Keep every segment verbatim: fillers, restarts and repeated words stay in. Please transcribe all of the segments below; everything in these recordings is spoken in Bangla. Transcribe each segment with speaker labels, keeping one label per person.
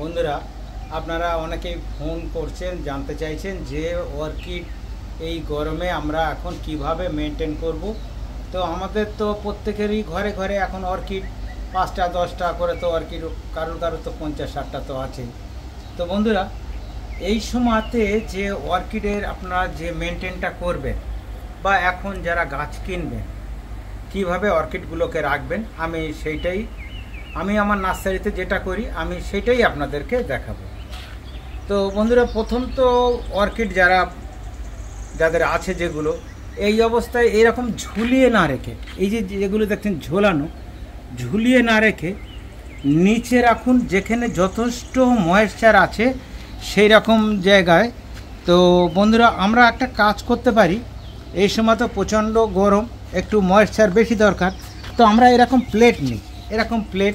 Speaker 1: বন্ধুরা, আপনারা অনেকেই ফোন করছেন, জানতে চাইছেন যে অর্কিড এই গরমে আমরা এখন কিভাবে মেনটেন করব। তো আমাদের তো প্রত্যেকেরই ঘরে ঘরে এখন অর্কিড পাঁচটা দশটা করে তো অর্কিড, কারোর কারোর তো পঞ্চাশ ষাটটা তো আছেই। তো বন্ধুরা, এই সময়তে যে অর্কিডের আপনারা যে মেনটেনটা করবেন বা এখন যারা গাছ কিনবেন কিভাবে অর্কিডগুলোকে রাখবেন, আমি সেইটাই আমি আমার নার্সারিতে যেটা করি আমি সেটাই আপনাদেরকে দেখাবো। তো বন্ধুরা, প্রথম তো অর্কিড যারা যাদের আছে যেগুলো এই অবস্থায় এরকম ঝুলিয়ে না রেখে, এই যে যেগুলো দেখছেন ঝোলানো, ঝুলিয়ে না রেখে নিচে রাখুন, যেখানে যথেষ্ট ময়েশ্চার আছে সেই রকম জায়গায়। তো বন্ধুরা, আমরা একটা কাজ করতে পারি, এই সময় তো প্রচণ্ড গরম, একটু ময়েশ্চার বেশি দরকার। তো আমরা এরকম প্লেট নিই, এরকম প্লেট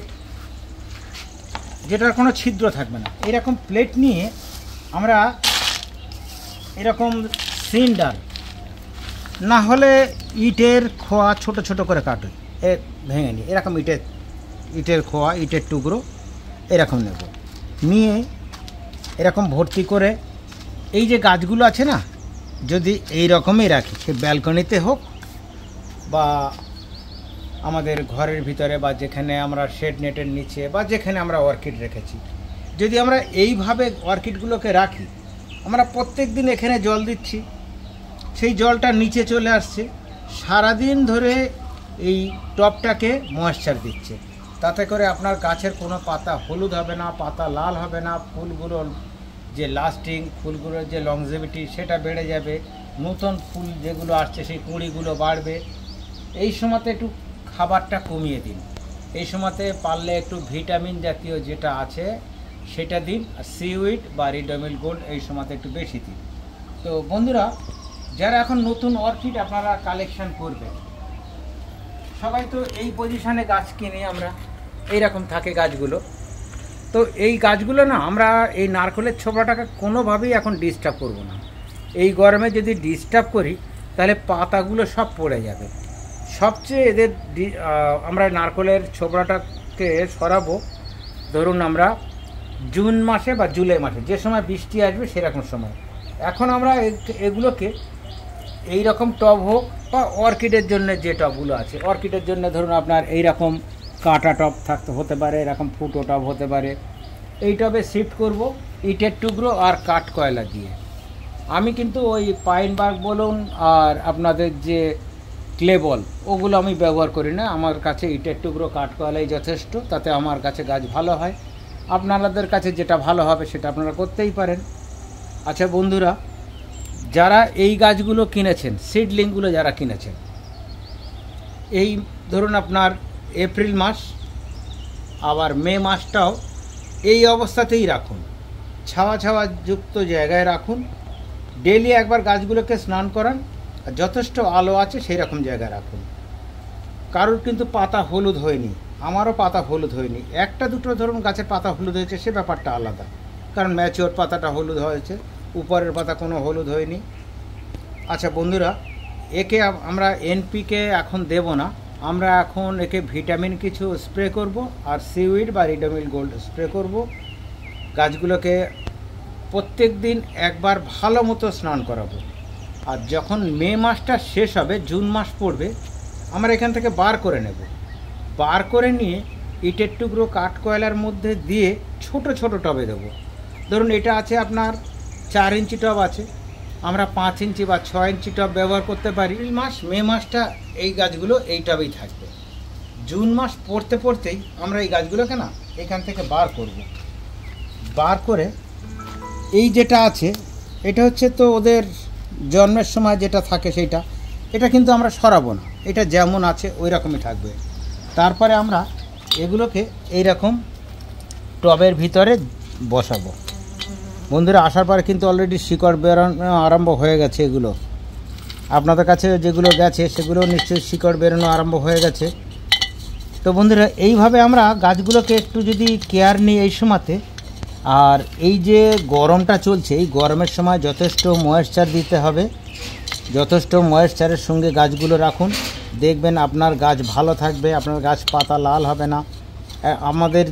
Speaker 1: যেটার কোনো ছিদ্র থাকবে না, এরকম প্লেট নিয়ে আমরা এরকম সিলিন্ডার না হলে ইটের খোয়া ছোট ছোট করে কাটুই, এ ভেঙে নিই, এরকম ইটের ইটের খোয়া, ইটের টুকরো এরকম নেব, নিয়ে এরকম ভর্তি করে এই যে গাছগুলো আছে না, যদি এই রকমই রাখি, সে ব্যালকনিতে হোক বা আমাদের ঘরের ভিতরে বা যেখানে আমরা শেড নেটের নিচে বা যেখানে আমরা অর্কিড রেখেছি, যদি আমরা এইভাবে অর্কিডগুলোকে রাখি, আমরা প্রত্যেক দিন এখানে জল দিচ্ছি, সেই জলটা নিচে চলে আসছে, সারাদিন ধরে এই টবটাকে ময়েশ্চার দিচ্ছে। তাতে করে আপনার গাছের কোনো পাতা হলুদ হবে না, পাতা লাল হবে না, ফুলগুলোর যে লাস্টিং, ফুলগুলোর যে লংজিভিটি সেটা বেড়ে যাবে, নতুন ফুল যেগুলো আসছে সেই কুঁড়িগুলো বাড়বে। এই সময়তে একটু খাবারটা কমিয়ে দিন, এই সময়তে পারলে একটু ভিটামিন জাতীয় যেটা আছে সেটা দিন, আর সিউইড বা রিডোমিল গোল্ড এই সময়তে একটু বেশি দিন। তো বন্ধুরা, যারা এখন নতুন অর্কিড আপনারা কালেকশন করবেন, সবাই তো এই পজিশানে গাছ কিনে আমরা, এইরকম থাকে গাছগুলো। তো এই গাছগুলো না আমরা এই নারকেলের ছোবড়াটাকে কোনোভাবেই এখন ডিস্টার্ব করব না। এই গরমে যদি ডিস্টার্ব করি তাহলে পাতাগুলো সব পড়ে যাবে। সবচেয়ে এদের আমরা নারকেলের ছোবড়াটাকে সরাবো ধরুন আমরা জুন মাসে বা জুলাই মাসে, যে সময় বৃষ্টি আসবে সেরকম সময়। এখন আমরা এগুলোকে এই রকম টব হোক বা অর্কিডের জন্য যে টবগুলো আছে, অর্কিডের জন্য ধরুন আপনার এই রকম কাটা টব থাকতে হতে পারে, এরকম ফুটো টব হতে পারে, এই টবে শিফট করব ইটের টুকরো আর কাঠ কয়লা দিয়ে। আমি কিন্তু ওই পাইন বার্গ বলুন আর আপনাদের যে ক্লে বল ওগুলো আমি ব্যবহার করি না, আমার কাছে ইটের টুকরো কাঠ কয়লাই যথেষ্ট, তাতে আমার কাছে গাছ ভালো হয়। আপনাদের কাছে যেটা ভালো হবে সেটা আপনারা করতেই পারেন। আচ্ছা বন্ধুরা, যারা এই গাছগুলো কিনেছেন, সিডলিংগুলো যারা কিনেছেন, এই ধরুন আপনার এপ্রিল মাস আবার মে মাসটাও এই অবস্থাতেই রাখুন, ছাওয়া ছাওয়া যুক্ত জায়গায় রাখুন, ডেলি একবার গাছগুলোকে স্নান করান, আর যথেষ্ট আলো আছে সেই রকম জায়গায় রাখুন। কারোর কিন্তু পাতা হলুদ হয়নি, আমারও পাতা হলুদ হয়নি, একটা দুটো ধরুন গাছের পাতা হলুদ হয়েছে সে ব্যাপারটা আলাদা, কারণ ম্যাচিওর পাতাটা হলুদ হয়েছে, উপরের পাতা কোনো হলুদ হয়নি। আচ্ছা বন্ধুরা, একে আমরা এনপিকে এখন দেব না, আমরা এখন একে ভিটামিন কিছু স্প্রে করব আর সিউইড বা রিডোমিল গোল্ড স্প্রে করব। গাছগুলোকে প্রত্যেক দিন একবার ভালো মতো স্নান করাবো। আর যখন মে মাসটা শেষ হবে, জুন মাস পড়বে, আমরা এখান থেকে বার করে নেব, বার করে নিয়ে ইটের টুকরো কাঠ কয়লার মধ্যে দিয়ে ছোট ছোট টবে দেবো। ধরুন এটা আছে আপনার চার ইঞ্চি টব আছে, আমরা পাঁচ ইঞ্চি বা ছয় ইঞ্চি টব ব্যবহার করতে পারি। এপ্রিল মাস মে মাসটা এই গাছগুলো এই টবেই থাকবে। জুন মাস পড়তে পড়তেই আমরা এই গাছগুলোকে না এখান থেকে বার করব, বার করে এই যেটা আছে এটা হচ্ছে তো ওদের জন্মের সময় যেটা থাকে সেইটা, এটা কিন্তু আমরা সরাবো না, এটা যেমন আছে ওই রকমই থাকবে। তারপরে আমরা এগুলোকে এই রকম টবের ভিতরে বসাবো। বন্ধুরা, আসার পরে কিন্তু অলরেডি শিকড় বেরোনো আরম্ভ হয়ে গেছে, এগুলো আপনাদের কাছে যেগুলো গেছে সেগুলো নিশ্চয়ই শিকড় বেরোনো আরম্ভ হয়ে গেছে। তো বন্ধুরা, এইভাবে আমরা গাছগুলোকে একটু যদি কেয়ার নিই এই সময়তে, আর এই যে গরমটা চলছে এই গরমের সময় যথেষ্ট ময়েশ্চার দিতে হবে, যথেষ্ট ময়েশ্চারের সঙ্গে গাছগুলো রাখুন, দেখবেন আপনার গাছ ভালো থাকবে, আপনার গাছ পাতা লাল হবে না। আমাদের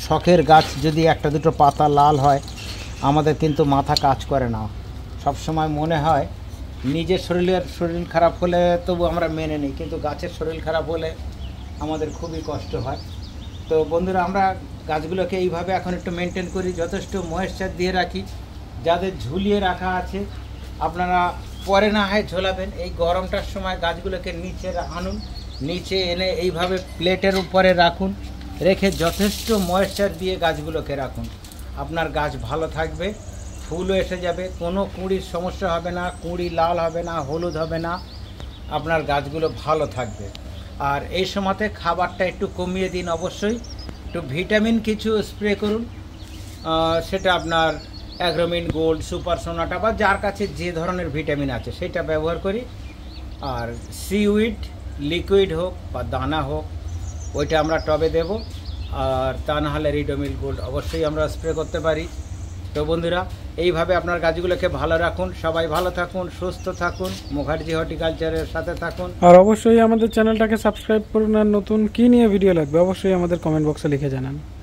Speaker 1: শখের গাছ যদি একটা দুটো পাতা লাল হয় আমাদের কিন্তু মাথা কাজ করে না, সব সময় মনে হয় নিজের শরীরের শরীর খারাপ হলে তবু আমরা মেনে নিই, কিন্তু গাছের শরীর খারাপ হলে আমাদের খুবই কষ্ট হয়। তো বন্ধুরা, আমরা গাছগুলোকে এইভাবে এখন একটু মেনটেন করি, যথেষ্ট ময়েশ্চার দিয়ে রাখি। যাদের ঝুলিয়ে রাখা আছে আপনারা পরে না হয় ঝোলাবেন, এই গরমটার সময় গাছগুলোকে নিচে আনুন, নিচে এনে এইভাবে প্লেটের উপরে রাখুন, রেখে যথেষ্ট ময়েশ্চার দিয়ে গাছগুলোকে রাখুন। আপনার গাছ ভালো থাকবে, ফুলও এসে যাবে, কোনো কুঁড়ির সমস্যা হবে না, কুঁড়ি লাল হবে না, হলুদ হবে না, আপনার গাছগুলো ভালো থাকবে। আর এই সময়তে খাবারটা একটু কমিয়ে দিন, অবশ্যই একটু ভিটামিন কিছু স্প্রে করুন, সেটা আপনার অ্যাগ্রোমিন গোল্ড, সুপার সোনাটা বা যার কাছে যে ধরনের ভিটামিন আছে সেটা ব্যবহার করি। আর সিউইড লিকুইড হোক বা দানা হোক ওইটা আমরা টবে দেব, আর তা না হলে রিডোমিল গোল্ড অবশ্যই আমরা স্প্রে করতে পারি। তো বন্ধুরা, এইভাবে আপনার গাছগুলোকে ভালো রাখুন, সবাই ভালো থাকুন, সুস্থ থাকুন, মুখার্জি হর্টিকালচারের সাথে থাকুন।
Speaker 2: আর অবশ্যই আমাদের চ্যানেলটাকে সাবস্ক্রাইব করুন, আর নতুন কী নিয়ে ভিডিও লাগবে অবশ্যই আমাদের কমেন্ট বক্সে লিখে জানান।